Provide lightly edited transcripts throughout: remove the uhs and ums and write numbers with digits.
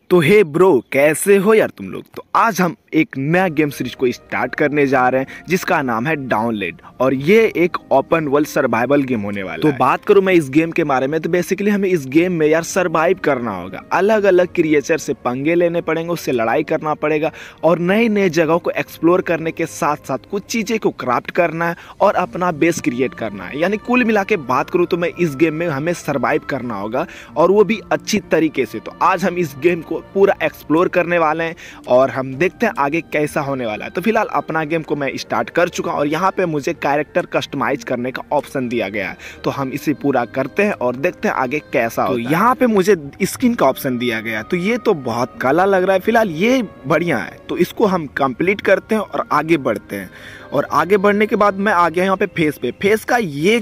तो हे ब्रो, कैसे हो यार तुम लोग। तो आज हम एक नया गेम सीरीज को स्टार्ट करने जा रहे हैं जिसका नाम है डाउनलोड, और ये एक ओपन वर्ल्ड सर्वाइवल गेम होने वाला है। तो बात करूं मैं इस गेम के बारे में, तो बेसिकली हमें इस गेम में यार सर्वाइव करना होगा। अलग अलग क्रिएचर से पंगे लेने पड़ेंगे, उससे लड़ाई करना पड़ेगा और नई नई जगहों को एक्सप्लोर करने के साथ साथ कुछ चीज़ें को क्राफ्ट करना है और अपना बेस क्रिएट करना है। यानी कुल मिला के बात करूँ तो मैं इस गेम में हमें सर्वाइव करना होगा, और वो भी अच्छी तरीके से। तो आज हम इस गेम को पूरा एक्सप्लोर करने वाले हैं और हम देखते हैं आगे कैसा होने वाला है। तो फिलहाल अपना गेम को मैं स्टार्ट कर चुका हूं और यहाँ पे मुझे कैरेक्टर कस्टमाइज करने का ऑप्शन दिया गया है। तो हम इसे पूरा करते हैं और देखते हैं आगे कैसा होता है। तो यहाँ पे मुझे स्किन का ऑप्शन दिया गया है, तो ये तो बहुत काला लग रहा है। फिलहाल ये बढ़िया है, तो इसको हम कंप्लीट करते हैं और आगे बढ़ते हैं। और आगे बढ़ने के बाद मैं आ गया यहाँ पे फेस का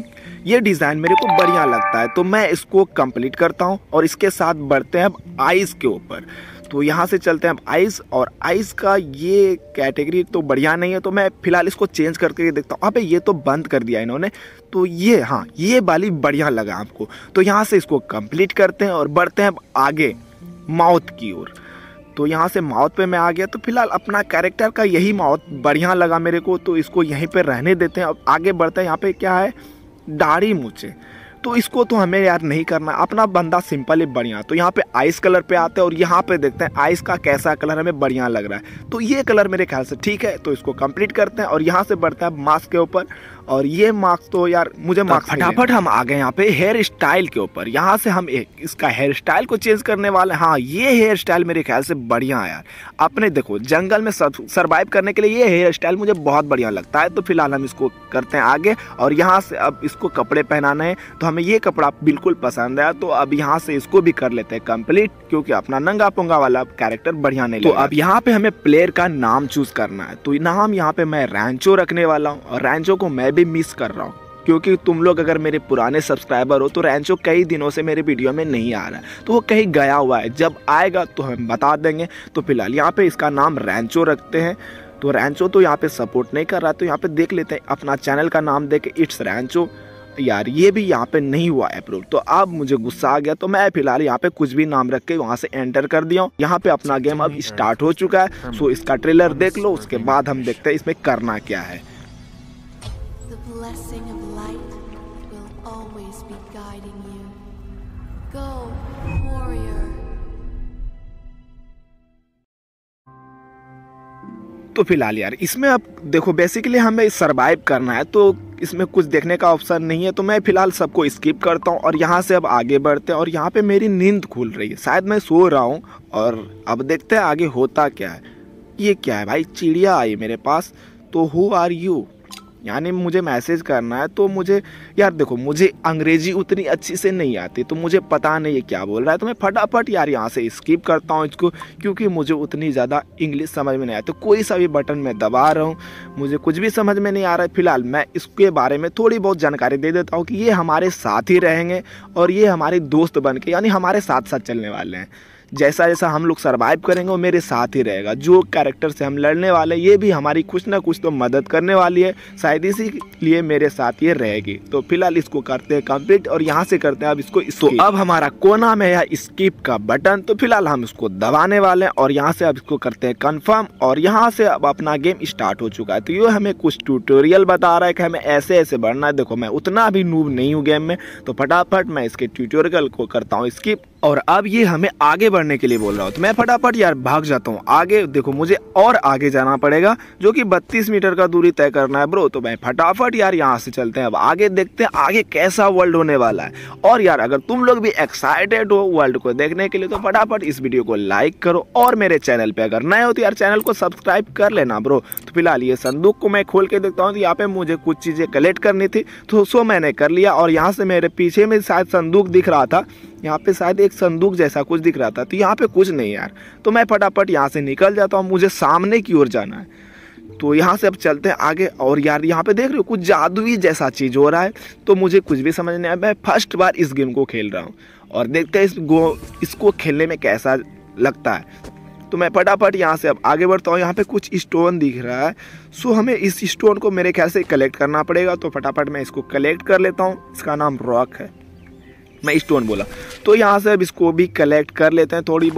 ये डिज़ाइन मेरे को बढ़िया लगता है, तो मैं इसको कंप्लीट करता हूँ और इसके साथ बढ़ते हैं अब आइज़ के ऊपर। तो यहाँ से चलते हैं अब आइज़, और आइज़ का ये कैटेगरी तो बढ़िया नहीं है, तो मैं फिलहाल इसको चेंज करके देखता हूँ। अबे ये तो बंद कर दिया इन्होंने, तो ये हाँ ये वाली बढ़िया लगा आपको। तो यहाँ से इसको कंप्लीट करते हैं और बढ़ते हैं अब आगे माउथ की ओर। तो यहाँ से माउथ पे मैं आ गया। तो फिलहाल अपना कैरेक्टर का यही माउथ बढ़िया लगा मेरे को, तो इसको यहीं पे रहने देते हैं। अब आगे बढ़ते हैं। यहाँ पे क्या है, दाढ़ी मूछे, तो इसको तो हमें यार नहीं करना, अपना बंदा सिंपल ही बढ़िया। तो यहाँ पे आइस कलर पे आते हैं और यहाँ पे देखते हैं आइस का कैसा कलर हमें बढ़िया लग रहा है। तो ये कलर मेरे ख्याल से ठीक है, तो इसको कंप्लीट करते हैं और यहाँ से बढ़ते हैं मास्क के ऊपर। और ये मास्क तो यार मुझे मास्क फटाफट हम आ गए यहाँ पे हेयर स्टाइल के ऊपर। यहाँ से हम इसका हेयर स्टाइल को चेंज करने वाले हैं। हाँ ये हेयर स्टाइल मेरे ख्याल से बढ़िया है यार। अपने देखो जंगल में सर्वाइव करने के लिए ये हेयर स्टाइल मुझे बहुत बढ़िया लगता है। तो फिलहाल हम इसको करते हैं आगे, और यहाँ से अब इसको कपड़े पहनाने हैं। तो हमें ये कपड़ा बिल्कुल पसंद है, तो अब यहाँ से इसको भी कर लेते हैं कंप्लीट, क्योंकि अपना नंगा पुंगा वाला कैरेक्टर बढ़िया नहीं लगा। तो अब यहाँ पे हमें प्लेयर का नाम चूज करना है। तो नाम यहाँ पे मैं रैंचो रखने वाला हूँ, और रैंचो को मैं भी मिस कर रहा हूँ, क्योंकि तुम लोग अगर मेरे पुराने सब्सक्राइबर हो तो रैंचो कई दिनों से मेरे वीडियो में नहीं आ रहा है, तो वो कहीं गया हुआ है। जब आएगा तो हम बता देंगे। तो फिलहाल यहाँ पे इसका नाम रैंचो रखते हैं। तो रैंचो तो यहाँ पे सपोर्ट नहीं कर रहा, तो यहाँ पे देख लेते हैं अपना चैनल का नाम दे के इट्स रैंचो। यार ये भी यहाँ पे नहीं हुआ अप्रूव, तो अब मुझे गुस्सा आ गया। तो मैं फिलहाल यहाँ पे कुछ भी नाम रख के वहाँ से एंटर कर दिया हूँ। यहाँ पे अपना गेम अब स्टार्ट हो चुका है। सो इसका ट्रेलर देख लो, उसके बाद हम देखते हैं इसमें करना क्या है। तो फिलहाल यार इसमें अब देखो बेसिकली हमें सरवाइव करना है, तो इसमें कुछ देखने का ऑप्शन नहीं है। तो मैं फिलहाल सबको स्किप करता हूँ और यहाँ से अब आगे बढ़ते हैं। और यहाँ पे मेरी नींद खुल रही है, शायद मैं सो रहा हूँ। और अब देखते हैं आगे होता क्या है। ये क्या है भाई, चिड़िया आई मेरे पास। तो हु आर यू, यानी मुझे मैसेज करना है। तो मुझे यार देखो मुझे अंग्रेजी उतनी अच्छी से नहीं आती, तो मुझे पता नहीं है क्या बोल रहा है। तो मैं फटाफट यार यहाँ से स्किप करता हूँ इसको, क्योंकि मुझे उतनी ज़्यादा इंग्लिश समझ में नहीं आया। तो कोई सा भी बटन मैं दबा रहा हूँ, मुझे कुछ भी समझ में नहीं आ रहा है। फिलहाल मैं इसके बारे में थोड़ी बहुत जानकारी दे देता हूँ कि ये हमारे साथ ही रहेंगे और ये हमारे दोस्त बन के, यानी हमारे साथ साथ चलने वाले हैं। जैसा जैसा हम लोग सर्वाइव करेंगे वो मेरे साथ ही रहेगा। जो कैरेक्टर से हम लड़ने वाले ये भी हमारी कुछ ना कुछ तो मदद करने वाली है, शायद इसीलिए मेरे साथ ये रहेगी। तो फिलहाल इसको करते हैं कंप्लीट और यहाँ से करते हैं अब इसको। तो अब हमारा कोना में है स्किप का बटन, तो फिलहाल हम इसको दबाने वाले हैं और यहाँ से अब इसको करते हैं कन्फर्म। और यहाँ से अब अपना गेम स्टार्ट हो चुका है। तो ये हमें कुछ ट्यूटोरियल बता रहा है कि हमें ऐसे ऐसे बढ़ना है। देखो मैं उतना भी नूब नहीं हूँ गेम में, तो फटाफट मैं इसके ट्यूटोरियल को करता हूँ स्किप। और अब ये हमें आगे बढ़ने के लिए बोल रहा हूँ, तो मैं फटाफट यार भाग जाता हूँ आगे। देखो मुझे और आगे जाना पड़ेगा, जो कि 32 मीटर का दूरी तय करना है ब्रो। तो मैं फटाफट यार यहाँ से चलते हैं, अब आगे देखते हैं आगे कैसा वर्ल्ड होने वाला है। और यार अगर तुम लोग भी एक्साइटेड हो वर्ल्ड को देखने के लिए, तो फटाफट इस वीडियो को लाइक करो, और मेरे चैनल पे अगर नए हो तो यार चैनल को सब्सक्राइब कर लेना ब्रो। तो फिलहाल ये संदूक को मैं खोल के देखता हूँ, तो यहाँ पे मुझे कुछ चीज़ें कलेक्ट करनी थी, तो सो मैंने कर लिया। और यहाँ से मेरे पीछे में शायद संदूक दिख रहा था, यहाँ पे शायद एक संदूक जैसा कुछ दिख रहा था, तो यहाँ पे कुछ नहीं यार। तो मैं फटाफट यहाँ से निकल जाता हूँ, मुझे सामने की ओर जाना है। तो यहाँ से अब चलते हैं आगे। और यार यहाँ पे देख रहे हो कुछ जादुई जैसा चीज़ हो रहा है, तो मुझे कुछ भी समझ नहीं आया। मैं फर्स्ट बार इस गेम को खेल रहा हूँ और देखते हैं इसको खेलने में कैसा लगता है। तो मैं फटाफट यहाँ से अब आगे बढ़ता हूँ। यहाँ पे कुछ स्टोन दिख रहा है, सो हमें इस स्टोन को मेरे ख्याल से कलेक्ट करना पड़ेगा। तो फटाफट मैं इसको कलेक्ट कर लेता हूँ। इसका नाम रॉक है, मैं स्टोन बोला। तो यहाँ से अब इसको भी कलेक्ट कर लेते हैं थोड़ी बहुत।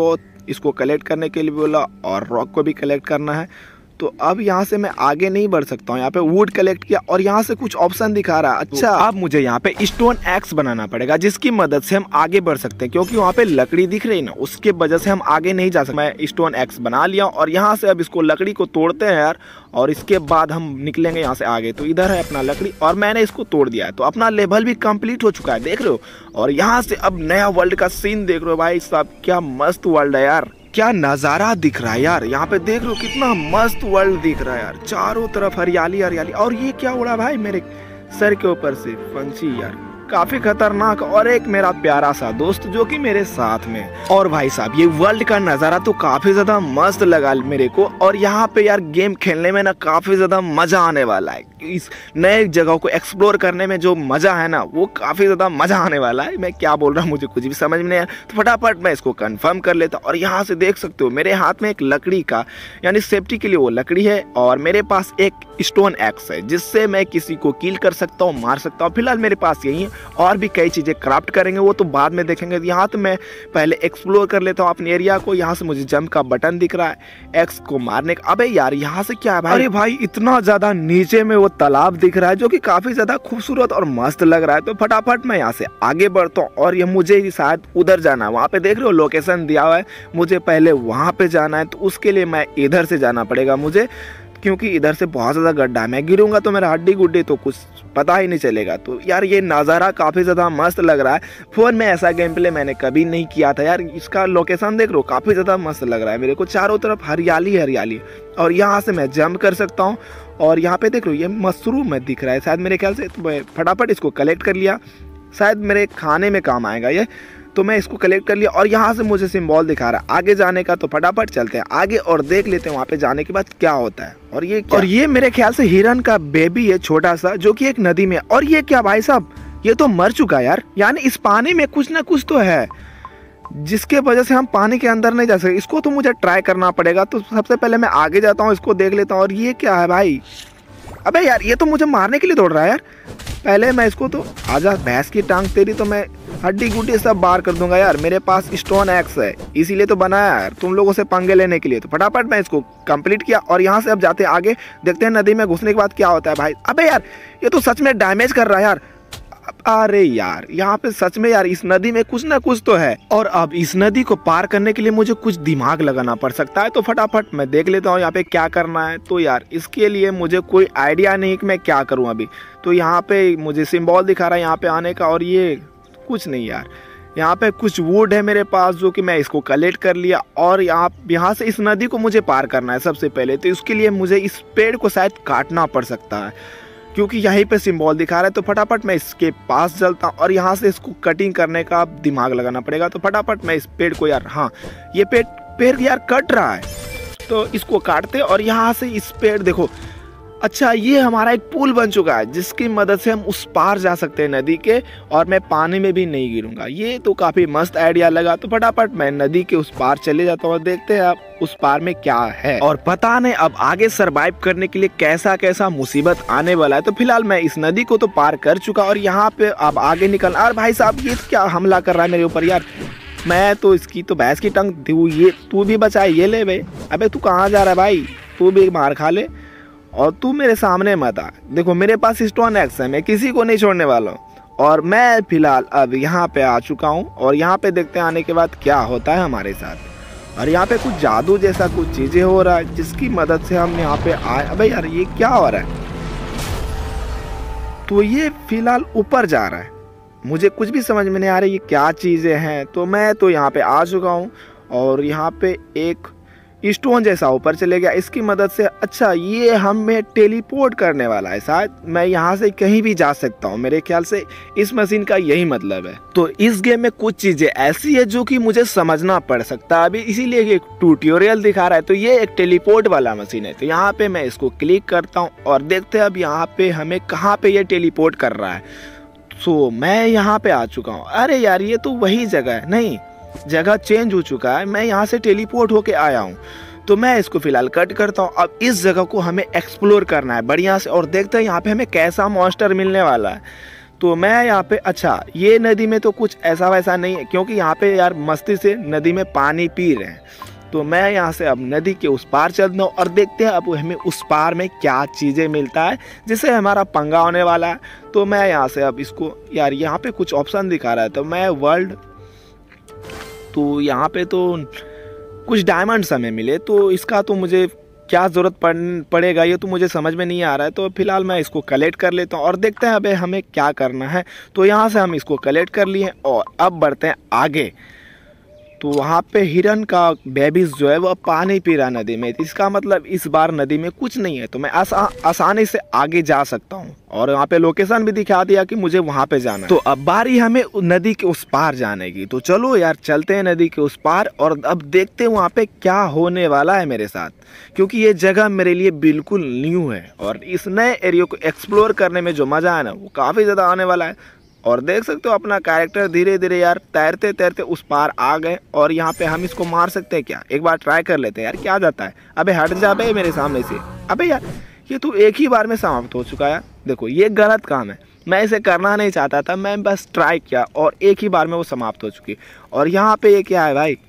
इसको कलेक्ट करने के लिए बोला और रॉक को भी कलेक्ट करना है। तो अब यहाँ से मैं आगे नहीं बढ़ सकता हूँ। यहाँ पे वुड कलेक्ट किया और यहाँ से कुछ ऑप्शन दिखा रहा है। अच्छा, अब मुझे यहाँ पे स्टोन एक्स बनाना पड़ेगा जिसकी मदद से हम आगे बढ़ सकते हैं, क्योंकि वहाँ पे लकड़ी दिख रही ना, उसके वजह से हम आगे नहीं जा सकते। मैं स्टोन एक्स बना लिया और यहाँ से अब इसको लकड़ी को तोड़ते हैं यार, और इसके बाद हम निकलेंगे यहाँ से आगे। तो इधर है अपना लकड़ी और मैंने इसको तोड़ दिया है, तो अपना लेवल भी कंप्लीट हो चुका है, देख रहे हो। और यहाँ से अब नया वर्ल्ड का सीन देख रहे हो भाई साहब, क्या मस्त वर्ल्ड है यार, क्या नज़ारा दिख रहा है यार। यहाँ पे देख लो कितना मस्त वर्ल्ड दिख रहा है यार, चारों तरफ हरियाली हरियाली। और ये क्या उड़ा भाई मेरे सर के ऊपर से, पंछी यार, काफी खतरनाक। और एक मेरा प्यारा सा दोस्त जो कि मेरे साथ में। और भाई साहब ये वर्ल्ड का नज़ारा तो काफी ज्यादा मस्त लगा मेरे को। और यहाँ पे यार गेम खेलने में ना काफी ज्यादा मजा आने वाला है। इस नए जगह को एक्सप्लोर करने में जो मजा है ना, वो काफी ज्यादा मजा आने वाला है। मैं क्या बोल रहा हूँ मुझे कुछ भी समझ में नहीं आया, तो फटाफट मैं इसको कंफर्म कर लेता। और यहाँ से देख सकते हो मेरे हाथ में एक लकड़ी का, यानी सेफ्टी के लिए वो लकड़ी है, और मेरे पास एक स्टोन एक्स है जिससे मैं किसी को किल कर सकता हूँ, मार सकता हूँ। फिलहाल मेरे पास यही है, और भी कई चीजें क्राफ्ट करेंगे, वो तो बाद में देखेंगे। यहाँ तो मैं पहले एक्सप्लोर कर लेता हूँ अपने एरिया को। यहाँ से मुझे जंप का बटन दिख रहा है एक्स को मारने का। अबे यार यहाँ से क्या है भाई, अरे भाई इतना ज्यादा नीचे में वो तालाब दिख रहा है जो कि काफी ज्यादा खूबसूरत और मस्त लग रहा है। तो फटाफट मैं यहाँ से आगे बढ़ता हूँ और ये मुझे शायद उधर जाना है। वहाँ पे देख रहे हो लोकेशन दिया हुआ है, मुझे पहले वहाँ पे जाना है। तो उसके लिए मैं इधर से जाना पड़ेगा मुझे, क्योंकि इधर से बहुत ज़्यादा गड्ढा है, मैं गिरूंगा तो मेरा हड्डी गुड्डी तो कुछ पता ही नहीं चलेगा। तो यार ये नज़ारा काफ़ी ज़्यादा मस्त लग रहा है। फ़ोन में ऐसा गेम प्ले मैंने कभी नहीं किया था यार। इसका लोकेशन देख लो, काफ़ी ज़्यादा मस्त लग रहा है मेरे को, चारों तरफ हरियाली हरियाली। और यहाँ से मैं जंप कर सकता हूँ। और यहाँ पे देख लो ये मशरूम में दिख रहा है शायद मेरे ख्याल से। तो मैं फटाफट इसको कलेक्ट कर लिया, शायद मेरे खाने में काम आएगा ये। तो मैं इसको कलेक्ट कर लिया और यहाँ से मुझे सिंबल दिखा रहा है आगे जाने का। तो फटाफट चलते हैं आगे और देख लेते हैं वहाँ पे जाने के बाद क्या होता है। और ये मेरे ख्याल से हिरन का बेबी है छोटा सा, जो कि एक नदी में। और ये क्या भाई साहब, ये तो मर चुका यार, यानी इस पानी में कुछ ना कुछ तो है जिसके वजह से हम पानी के अंदर नहीं जा सकते। इसको तो मुझे ट्राई करना पड़ेगा। तो सबसे पहले मैं आगे जाता हूँ, इसको देख लेता हूँ। और ये क्या है भाई, अबे यार ये तो मुझे मारने के लिए दौड़ रहा है यार। पहले मैं इसको तो, आजा भैंस की टांग तेरी, तो मैं हड्डी गुड्डी सब बाहर कर दूंगा यार। मेरे पास स्टोन एक्स है, इसीलिए तो बनाया यार, तुम लोगों से पंगे लेने के लिए। तो फटाफट मैं इसको कंप्लीट किया और यहाँ से अब जाते हैं आगे, देखते हैं नदी में घुसने के बाद क्या होता है भाई। अबे यार ये तो सच में डैमेज कर रहा है यार। अरे यार यहाँ पे सच में यार इस नदी में कुछ ना कुछ तो है। और अब इस नदी को पार करने के लिए मुझे कुछ दिमाग लगाना पड़ सकता है। तो फटाफट मैं देख लेता हूँ यहाँ पे क्या करना है। तो यार इसके लिए मुझे कोई आइडिया नहीं कि मैं क्या करूँ अभी। तो यहाँ पे मुझे सिंबल दिखा रहा है यहाँ पे आने का, और ये कुछ नहीं यार, यहाँ पे कुछ वुड है मेरे पास जो कि मैं इसको कलेक्ट कर लिया। और यहाँ से इस नदी को मुझे पार करना है सबसे पहले। तो इसके लिए मुझे इस पेड़ को शायद काटना पड़ सकता है, क्योंकि यहीं पे सिंबल दिखा रहा है। तो फटाफट मैं इसके पास चलता हूँ और यहाँ से इसको कटिंग करने का दिमाग लगाना पड़ेगा। तो फटाफट मैं इस पेड़ को, यार हाँ ये पेड़ यार कट रहा है, तो इसको काटते। और यहाँ से इस पेड़ देखो, अच्छा ये हमारा एक पुल बन चुका है जिसकी मदद से हम उस पार जा सकते हैं नदी के, और मैं पानी में भी नहीं गिरूंगा। ये तो काफ़ी मस्त आइडिया लगा। तो फटाफट मैं नदी के उस पार चले जाता हूँ और देखते हैं अब उस पार में क्या है। और पता नहीं अब आगे सरवाइव करने के लिए कैसा कैसा मुसीबत आने वाला है। तो फिलहाल मैं इस नदी को तो पार कर चुका और यहाँ पे अब आगे निकल। और भाई साहब ये क्या हमला कर रहा है मेरे ऊपर यार, मैं तो इसकी तो भैंस की टंग दूँ। ये तू भी बचाए, ये ले भाई। अबे तू कहाँ जा रहा है भाई, तू भी मार खा ले और तू मेरे सामने मत आ। देखो मेरे पास स्टोन एक्स है, मैं किसी को नहीं छोड़ने वाला हूँ। और मैं फिलहाल अब यहाँ पे आ चुका हूँ और यहाँ पे देखते हैं आने के बाद क्या होता है हमारे साथ। और यहाँ पे कुछ जादू जैसा कुछ चीजें हो रहा है जिसकी मदद से हम यहाँ पे आए। अबे यार ये क्या हो रहा है, तो ये फिलहाल ऊपर जा रहा है, मुझे कुछ भी समझ में नहीं आ रही ये क्या चीजें हैं। तो मैं तो यहाँ पे आ चुका हूँ और यहाँ पे एक स्टोन जैसा ऊपर चले गया, इसकी मदद से। अच्छा ये हमें टेलीपोर्ट करने वाला है, शायद मैं यहाँ से कहीं भी जा सकता हूँ। मेरे ख्याल से इस मशीन का यही मतलब है। तो इस गेम में कुछ चीजें ऐसी है जो कि मुझे समझना पड़ सकता है अभी, इसीलिए एक ट्यूटोरियल दिखा रहा है। तो ये एक टेलीपोर्ट वाला मशीन है। तो यहाँ पे मैं इसको क्लिक करता हूँ और देखते हैं अब यहाँ पे हमें कहाँ पे ये टेलीपोर्ट कर रहा है। सो मैं यहाँ पे आ चुका हूँ। अरे यार ये तो वही जगह है, नहीं जगह चेंज हो चुका है, मैं यहाँ से टेलीपोर्ट होके आया हूँ। तो मैं इसको फिलहाल कट करता हूँ। अब इस जगह को हमें एक्सप्लोर करना है बढ़िया से और देखते हैं यहाँ पे हमें कैसा मॉन्स्टर मिलने वाला है। तो मैं यहाँ पे, अच्छा ये नदी में तो कुछ ऐसा वैसा नहीं है, क्योंकि यहाँ पे यार मस्ती से नदी में पानी पी रहे हैं। तो मैं यहाँ से अब नदी के उस पार चलता हूँ और देखते हैं अब हमें उस पार में क्या चीज़ें मिलता है जिससे हमारा पंगा होने वाला है। तो मैं यहाँ से अब इसको, यार यहाँ पे कुछ ऑप्शन दिखा रहा है, तो मैं वर्ल्ड, तो यहाँ पे तो कुछ डायमंड्स हमें मिले, तो इसका तो मुझे क्या ज़रूरत पड़ेगा ये तो मुझे समझ में नहीं आ रहा है। तो फिलहाल मैं इसको कलेक्ट कर लेता हूँ और देखते हैं अबे हमें क्या करना है। तो यहाँ से हम इसको कलेक्ट कर लिए और अब बढ़ते हैं आगे। तो वहाँ पे हिरन का बेबीज जो है वो पानी पी रहा नदी में, इसका मतलब इस बार नदी में कुछ नहीं है, तो मैं आसानी से आगे जा सकता हूँ। और वहाँ पे लोकेशन भी दिखा दिया कि मुझे वहाँ पे जाना है। तो अब बारी हमें नदी के उस पार जाने की, तो चलो यार चलते हैं नदी के उस पार और अब देखते हैं वहाँ पे क्या होने वाला है मेरे साथ, क्योंकि ये जगह मेरे लिए बिल्कुल न्यू है और इस नए एरिया को एक्सप्लोर करने में जो मज़ा है ना वो काफ़ी ज़्यादा आने वाला है। और देख सकते हो अपना कैरेक्टर धीरे धीरे यार तैरते तैरते उस पार आ गए और यहाँ पे हम इसको मार सकते हैं क्या, एक बार ट्राई कर लेते हैं यार क्या जाता है। अबे हट जा बे मेरे सामने से, अबे यार ये तो एक ही बार में समाप्त हो चुका है। देखो ये गलत काम है, मैं इसे करना नहीं चाहता था, मैं बस ट्राई किया और एक ही बार में वो समाप्त हो चुकी। और यहाँ पे ये क्या है भाई,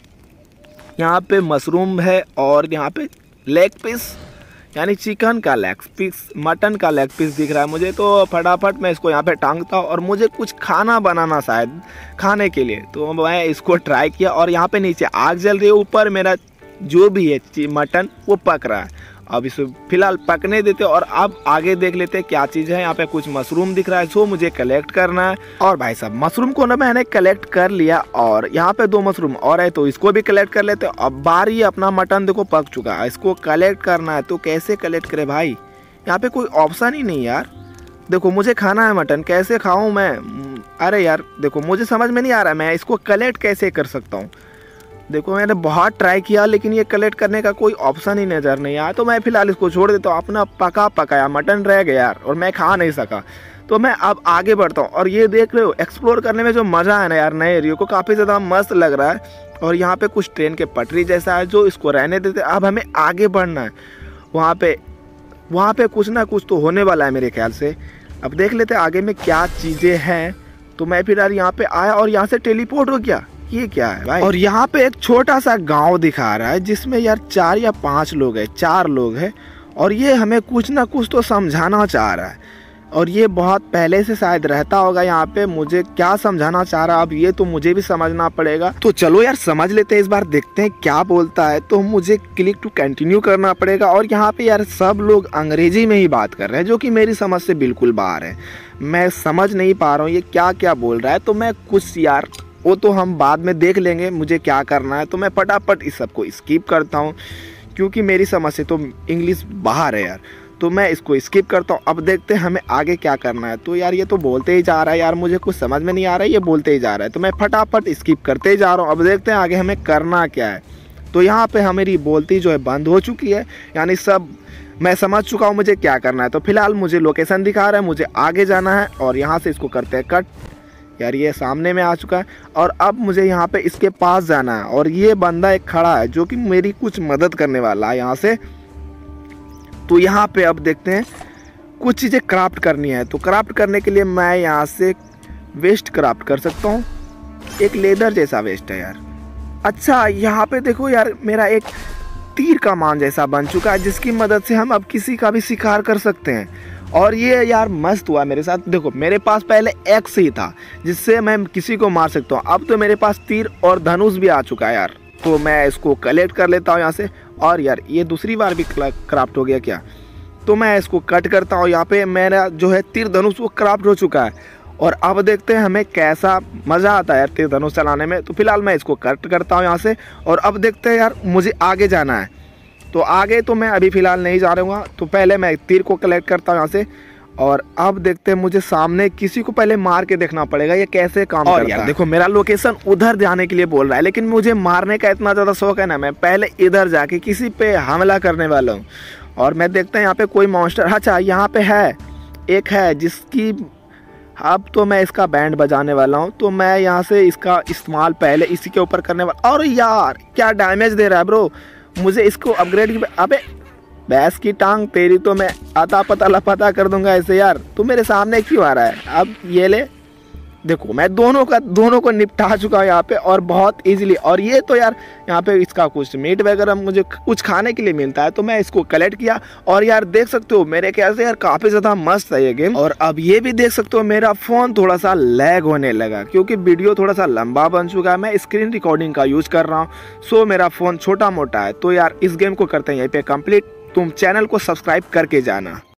यहाँ पे मशरूम है और यहाँ पे लेग पीस यानी चिकन का लेग पीस, मटन का लेग पीस दिख रहा है मुझे। तो फटाफट मैं इसको यहाँ पे टांगता हूँ और मुझे कुछ खाना बनाना शायद खाने के लिए, तो मैं इसको ट्राई किया और यहाँ पे नीचे आग जल रही है, ऊपर मेरा जो भी है मटन वो पक रहा है। अब इसे फिलहाल पकने देते और अब आगे देख लेते हैं क्या चीज़ है। यहाँ पे कुछ मशरूम दिख रहा है जो मुझे कलेक्ट करना है। और भाई साहब मशरूम को ना मैंने कलेक्ट कर लिया और यहाँ पे 2 मशरूम और है तो इसको भी कलेक्ट कर लेते हैं। अब बारी अपना मटन देखो पक चुका है, इसको कलेक्ट करना है। तो कैसे कलेक्ट करे भाई, यहाँ पे कोई ऑप्शन ही नहीं यार। देखो मुझे खाना है मटन, कैसे खाऊँ मैं, अरे यार देखो मुझे समझ में नहीं आ रहा मैं इसको कलेक्ट कैसे कर सकता हूँ। देखो मैंने बहुत ट्राई किया लेकिन ये कलेक्ट करने का कोई ऑप्शन ही नज़र नहीं आया। तो मैं फिलहाल इसको छोड़ देता हूँ, अपना पकाया मटन रह गया यार और मैं खा नहीं सका। तो मैं अब आगे बढ़ता हूँ और ये देख रहे हो एक्सप्लोर करने में जो मज़ा है ना यार, नए एरिया को काफ़ी ज़्यादा मस्त लग रहा है। और यहाँ पे कुछ ट्रेन के पटरी जैसा है जो इसको रहने देते। अब हमें आगे बढ़ना है, वहाँ पे कुछ ना कुछ तो होने वाला है मेरे ख्याल से। अब देख लेते हैं आगे में क्या चीज़ें हैं। तो मैं फिर यार यहाँ पे आया और यहाँ से टेलीपोर्ट हो गया, ये क्या है भाई। और यहाँ पे एक छोटा सा गांव दिखा रहा है जिसमें यार 4 या 5 लोग हैं, 4 लोग हैं और ये हमें कुछ ना कुछ तो समझाना चाह रहा है। और ये बहुत पहले से शायद रहता होगा यहाँ पे, मुझे क्या समझाना चाह रहा है अब ये तो मुझे भी समझना पड़ेगा। तो चलो यार समझ लेते हैं, इस बार देखते हैं क्या बोलता है। तो मुझे क्लिक टू कंटिन्यू करना पड़ेगा। और यहाँ पे यार सब लोग अंग्रेजी में ही बात कर रहे हैं जो कि मेरी समझ से बिल्कुल बाहर है, मैं समझ नहीं पा रहा हूँ ये क्या क्या बोल रहा है। तो मैं कुछ यार वो तो हम बाद में देख लेंगे मुझे क्या करना है। तो मैं फटाफट इस सब को स्किप करता हूँ क्योंकि मेरी समझ से तो इंग्लिश बाहर है यार, तो मैं इसको स्किप करता हूँ। अब देखते हैं हमें आगे क्या करना है। तो यार ये तो बोलते ही जा रहा है यार, मुझे कुछ समझ में नहीं आ रहा है, ये बोलते ही जा रहा है। तो मैं फटाफट स्किप करते ही जा रहा हूँ। अब देखते हैं आगे हमें करना क्या है। तो यहाँ पे हमारी बोलती जो है बंद हो चुकी है, यानी सब मैं समझ चुका हूँ मुझे क्या करना है। तो फिलहाल मुझे लोकेशन दिखा रहा है, मुझे आगे जाना है और यहाँ से इसको करते हैं कट। यार ये सामने में आ चुका है और अब मुझे यहाँ पे इसके पास जाना है और ये बंदा एक खड़ा है जो कि मेरी कुछ मदद करने वाला है यहाँ से। तो यहाँ पे अब देखते हैं कुछ चीज़ें क्राफ्ट करनी है। तो क्राफ्ट करने के लिए मैं यहाँ से वेस्ट क्राफ्ट कर सकता हूँ, एक लेदर जैसा वेस्ट है यार। अच्छा यहाँ पे देखो यार मेरा एक तीर का मान जैसा बन चुका है जिसकी मदद से हम अब किसी का भी शिकार कर सकते हैं। और ये यार मस्त हुआ मेरे साथ। देखो मेरे पास पहले एक्स ही था जिससे मैं किसी को मार सकता हूँ, अब तो मेरे पास तीर और धनुष भी आ चुका है यार। तो मैं इसको कलेक्ट कर लेता हूँ यहाँ से। और यार ये दूसरी बार भी क्राफ्ट हो गया क्या, तो मैं इसको कट करता हूँ। यहाँ पे मेरा जो है तीर धनुष वो क्राफ्ट हो चुका है और अब देखते हैं हमें कैसा मज़ा आता है यार तीर धनुष चलाने में। तो फिलहाल मैं इसको कट करता हूँ यहाँ से और अब देखते हैं यार मुझे आगे जाना है। तो आगे तो मैं अभी फ़िलहाल नहीं जा रहा हूँ, तो पहले मैं तीर को कलेक्ट करता हूँ यहाँ से। और अब देखते हैं मुझे सामने किसी को पहले मार के देखना पड़ेगा ये कैसे काम करता है। देखो मेरा लोकेशन उधर जाने के लिए बोल रहा है लेकिन मुझे मारने का इतना ज़्यादा शौक है ना, मैं पहले इधर जाके किसी पे हमला करने वाला हूँ। और मैं देखता हूँ यहाँ पे कोई मॉन्स्टर, अच्छा यहाँ पे है एक है जिसकी, अब तो मैं इसका बैंड बजाने वाला हूँ। तो मैं यहाँ से इसका इस्तेमाल पहले इसी के ऊपर करने वाला। और यार क्या डैमेज दे रहा है ब्रो, मुझे इसको अपग्रेड, अबे भैंस की टांग तेरी तो मैं अता पता लपता कर दूंगा ऐसे यार। तू मेरे सामने क्यों आ रहा है? अब ये ले, देखो मैं दोनों को निपटा चुका हूँ यहाँ पे और बहुत इजीली। और ये तो यार यहाँ पे इसका कुछ मीट वगैरह मुझे कुछ खाने के लिए मिलता है तो मैं इसको कलेक्ट किया। और यार देख सकते हो मेरे ख्याल से यार काफ़ी ज़्यादा मस्त है ये गेम। और अब ये भी देख सकते हो मेरा फ़ोन थोड़ा सा लैग होने लगा क्योंकि वीडियो थोड़ा सा लंबा बन चुका है। मैं स्क्रीन रिकॉर्डिंग का यूज़ कर रहा हूँ, सो मेरा फ़ोन छोटा मोटा है। तो यार इस गेम को करते हैं यहीं पर कंप्लीट। तुम चैनल को सब्सक्राइब करके जाना।